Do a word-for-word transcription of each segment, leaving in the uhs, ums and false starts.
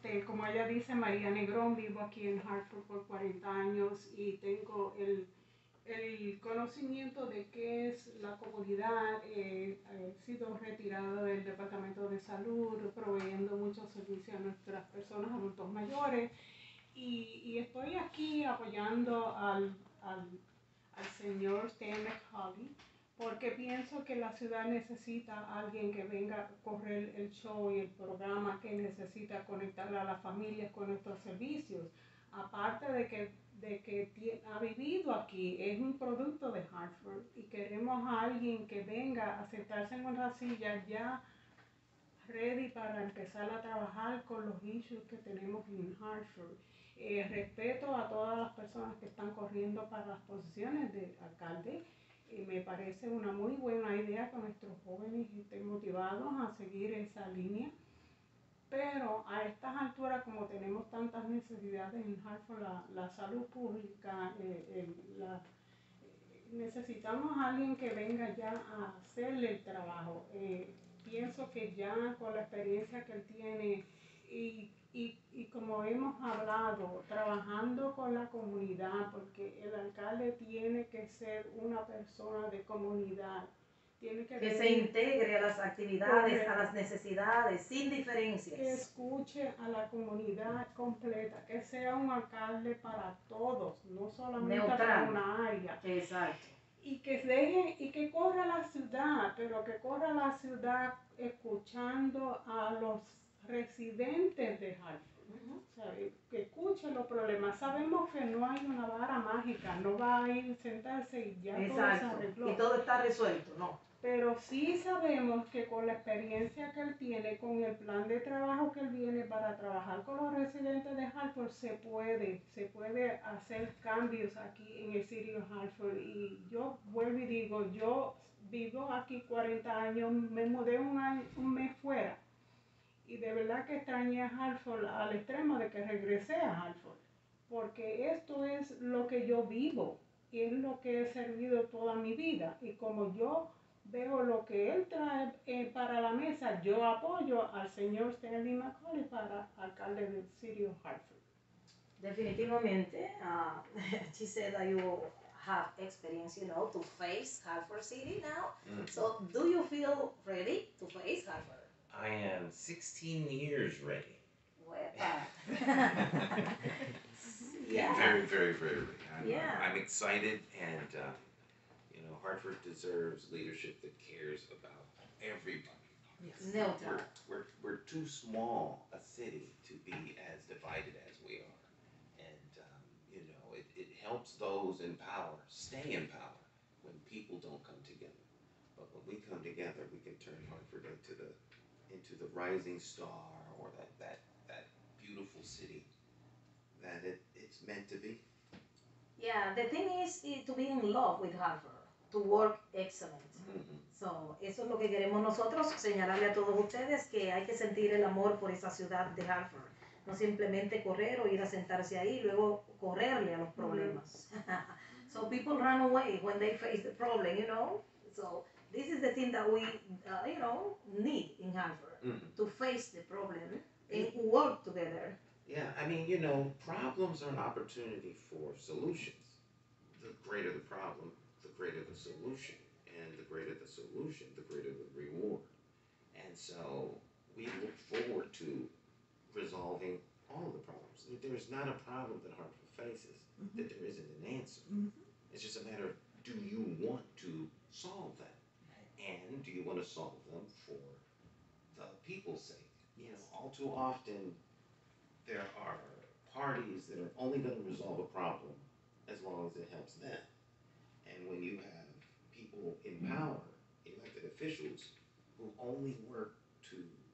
este, como ella dice, María Negrón, vivo aquí en Hartford por cuarenta años y tengo el, el conocimiento de qué es la comunidad. Eh, he sido retirada del Departamento de Salud, proveyendo muchos servicios a nuestras personas adultos mayores. Y, y estoy aquí apoyando al, al, al señor Stan McCauley, porque pienso que la ciudad necesita a alguien que venga a correr el show y el programa, que necesita conectar a las familias con estos servicios. Aparte de que, de que ha vivido aquí, es un producto de Hartford y queremos a alguien que venga a sentarse en una silla ya ready para empezar a trabajar con los issues que tenemos en Hartford. Eh, respeto a todas las personas que están corriendo para las posiciones de alcalde. Eh, me parece una muy buena idea que nuestros jóvenes estén motivados a seguir esa línea. Pero a estas alturas, como tenemos tantas necesidades en Hartford, la, la salud pública, eh, eh, la, eh, necesitamos a alguien que venga ya a hacerle el trabajo. Eh, pienso que ya con la experiencia que él tiene y, y, y como hemos hablado, trabajando con la comunidad, porque el alcalde tiene que ser una persona de comunidad. Tiene que, que se integre a las actividades, correcto, a las necesidades, sin diferencias. Que escuche a la comunidad completa, que sea un alcalde para todos, no solamente neutral, para una área. Exacto. Y que deje, y que corra la ciudad, pero que corra la ciudad escuchando a los residentes de Hartford. Uh-huh. ¿Sabe? Que escuche los problemas. Sabemos que no hay una vara mágica, no va a ir sentarse y ya exacto, todo se arregló. Y todo está resuelto, no. Pero sí sabemos que con la experiencia que él tiene, con el plan de trabajo que él viene para trabajar con los residentes de Hartford, se puede, se puede hacer cambios aquí en el City of Hartford. Y yo vuelvo y digo, yo vivo aquí cuarenta años, me mudé un, año, un mes fuera. Y de verdad que extrañé a Hartford al extremo de que regresé a Hartford. Porque esto es lo que yo vivo y es lo que he servido toda mi vida. Y como yo veo lo que él trae eh, para la mesa, yo apoyo al señor Stanley McCauley para alcalde del City of Hartford. Definitivamente, uh, she said that you have experience, you know, to face Hartford City now. Mm-hmm. So, do you feel ready to face Hartford? I am sixteen years ready. Well, uh, yeah. Very, very, very ready. I'm, yeah. I'm excited, and uh, you know, Hartford deserves leadership that cares about everybody. Yes. No doubt. We're, we're, we're too small a city to be as divided as we are. And, um, you know, it, it helps those in power stay in power when people don't come together. But when we come together, we can turn Hartford into the into the rising star, or that, that, that beautiful city that it, it's meant to be. Yeah, the thing is, is to be in love with Hartford, to work excellent. Mm-hmm. So, eso es lo que queremos nosotros, señalarle a todos ustedes que hay que sentir el amor por esa ciudad de Hartford. No simplemente correr o ir a sentarse ahí y luego correrle a los problemas. Mm-hmm. So people run away when they face the problem, you know. So this is the thing that we, uh, you know, need in Hartford, mm-hmm. to face the problem and work together. Yeah, I mean, you know, problems are an opportunity for solutions. The greater the problem, the greater the solution. And the greater the solution, the greater the reward. And so we look forward to resolving all of the problems. There is not a problem that Hartford faces mm-hmm. that there isn't an answer. Mm-hmm. It's just a matter of, do you want to solve them? And do you want to solve them for the people's sake? You know, all too often there are parties that are only going to resolve a problem as long as it helps them. And when you have people in power, elected officials, who only work to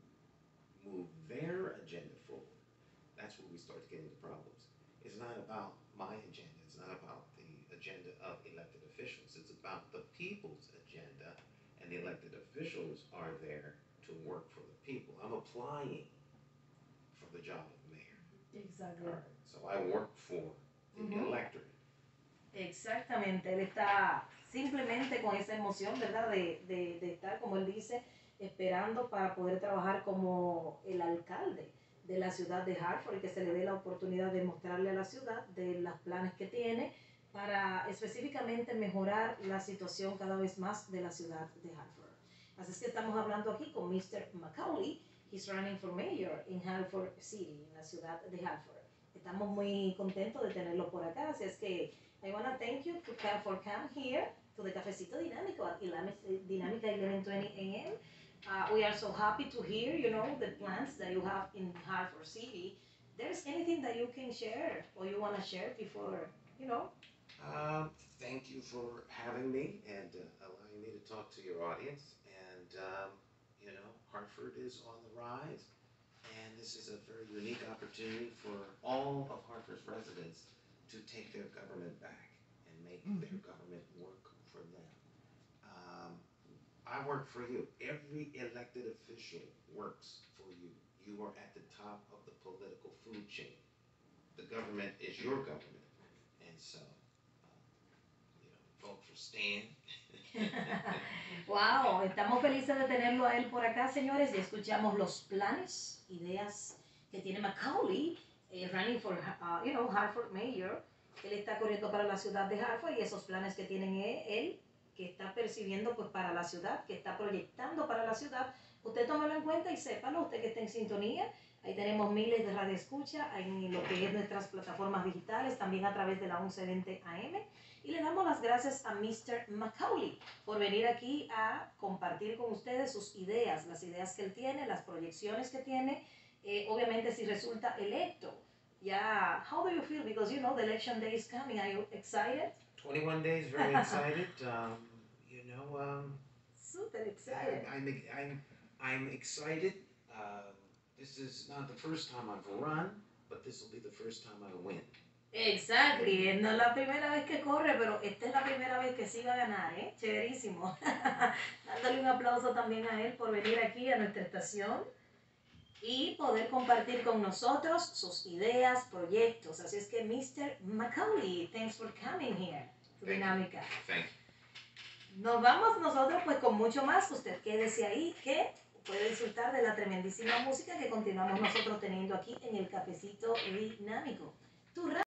move their agenda forward, that's where we start to get into problems. It's not about my agenda. It's not about the agenda of elected officials. It's about the people's agenda, and the elected officials are there to work for the people. I'm applying for the job of mayor. Exactly. Right. So I work for the mm-hmm. electorate. Exactamente. Él está simplemente con esa emoción, ¿verdad? De, de, de estar, como él dice, esperando para poder trabajar como el alcalde de la ciudad de Hartford y que se le dé la oportunidad de mostrarle a la ciudad de los planes que tiene para específicamente mejorar la situación cada vez más de la ciudad de Hartford. Así es que estamos hablando aquí con mister Macaulay. He's running for mayor in Hartford City, en la ciudad de Hartford. Estamos muy contentos de tenerlo por acá, así es que I want to thank you for, for coming here to the Cafecito Dinámico at Dinámica eleven twenty a m Uh, we are so happy to hear, you know, the plans that you have in Hartford City. There's anything that you can share or you want to share before, you know? Um, thank you for having me and uh, allowing me to talk to your audience. And, um, you know, Hartford is on the rise. And this is a very unique opportunity for all of Hartford's residents to take their government back and make mm-hmm. their government work for them. Um, I work for you. Every elected official works for you. You are at the top of the political food chain. The government is your government. And so, uh, you know, vote for Stan. Wow, estamos felices de tenerlo a él por acá, señores. Ya escuchamos los planes, ideas que tiene Macaulay, eh, running for, uh, you know, Hartford Mayor. Él está corriendo para la ciudad de Hartford y esos planes que tienen él, que está percibiendo pues para la ciudad, que está proyectando para la ciudad. Usted tómelo en cuenta y sépalo, usted que está en sintonía. Ahí tenemos miles de radioescucha en lo que es nuestras plataformas digitales, también a través de la once veinte A M. Y le damos las gracias a mister Macaulay por venir aquí a compartir con ustedes sus ideas, las ideas que él tiene, las proyecciones que tiene. Eh, obviamente si resulta electo. Yeah, how do you feel? Because you know the election day is coming. Are you excited? twenty-one days, very excited. um, you know, um, super excited. I'm, I'm, I'm, I'm excited. Uh, this is not the first time I've run, but this will be the first time I win. Exactly, no es la primera vez que corre, pero esta es la primera vez que sí va a ganar, ¿eh? Chéverísimo. Dándole un aplauso también a él por venir aquí a nuestra estación y poder compartir con nosotros sus ideas, proyectos. Así es que mister Macaulay, thanks for coming here to Thank Dinámica. You. Thank you. Nos vamos nosotros pues con mucho más. Usted quédese ahí que puede disfrutar de la tremendísima música que continuamos nosotros teniendo aquí en el Cafecito Dinámico. Tu